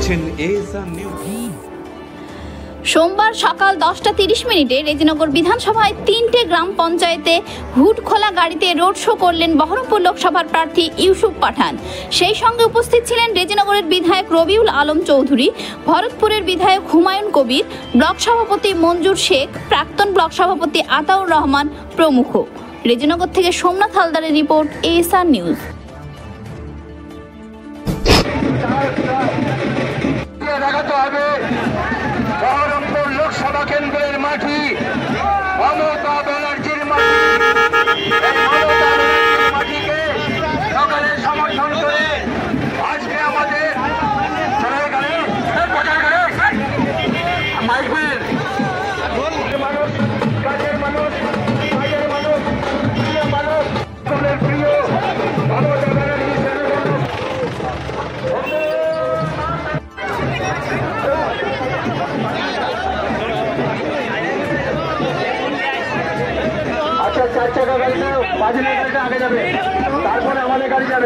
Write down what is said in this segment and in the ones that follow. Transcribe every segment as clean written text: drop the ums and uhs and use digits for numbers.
দেখছেন ASR news. সোমবার সকাল 10:30 রেজিনগর বিধানসভায় 3টে গ্রাম পঞ্চায়েতে হুড খোলা গাড়িতে রোড শো করলেন বহরমপুর লোকসভার প্রার্থী ইউসুফ পাঠান। সেই সঙ্গে উপস্থিত ছিলেন রেজিনগরের বিধায়ক রবিউল আলম চৌধুরী, ভরতপুরের বিধায়ক হুমায়ুন কবির, ব্লক সভাপতি মঞ্জুর শেখ, প্রাক্তন ব্লক সভাপতি আতাউর রহমান প্রমুখ। রেজিনগর থেকে সোমনাথ হালদারের রিপোর্ট, এএসআর নিউজ। বহরমপুর লোকসভা কেন্দ্রের মাটি মমতা ব্যানার্জির মাটিকে সকালে সমর্থন করে আজকে আমাদের মানুষ, কাজের মানুষ, কাজের মানুষ, প্রিয় মানুষ, প্রিয় মমতা ব্যানার্জি। আচ্ছা, 4 চাকা গাড়িটা 5 গাড়িটা আগে যাবে, তারপরে আমাদের গাড়ি যাবে।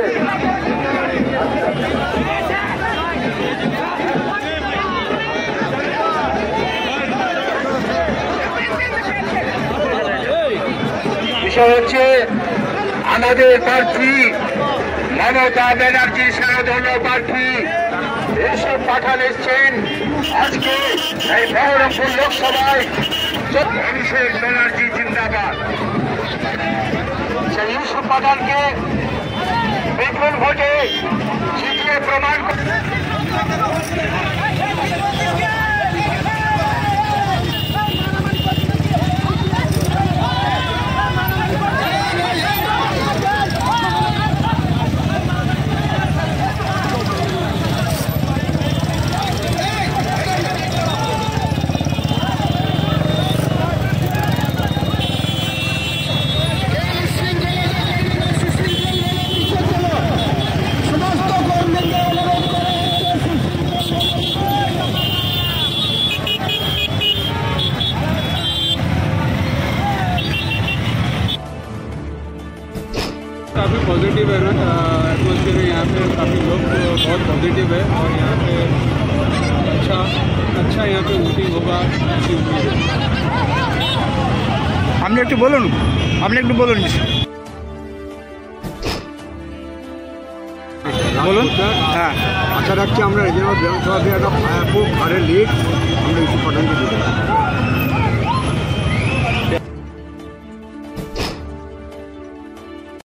বিষয় হচ্ছে আমাদের প্রার্থী মমতা ব্যানার্জির স্বনামধন্য প্রার্থী ইউসুফ পাঠান এসছেন আজকে এই বহরমপুর লোকসভায়। অভিষেক ব্যানার্জি জিন্দাবাদ। সেই ইউসুফ পাঠানকে বিপুল ভোটে জিতিয়ে প্রমাণ काफ़ी पॉजिटिव है ना एटमॉस्फेयर यहाँ पे, काफ़ी लोग बहुत पॉजिटिव है और यहाँ पे अच्छा यहाँ पे वोटिंग होगा ऐसी उम्मीद है। আপনি একটু বলুন বলুন। হ্যাঁ, আশা রাখছি আমরা রেজিনগর বিধানসভা একটা খুব ভালো লিড আমরা ইউসুফ পাঠানকে দিতে পারি।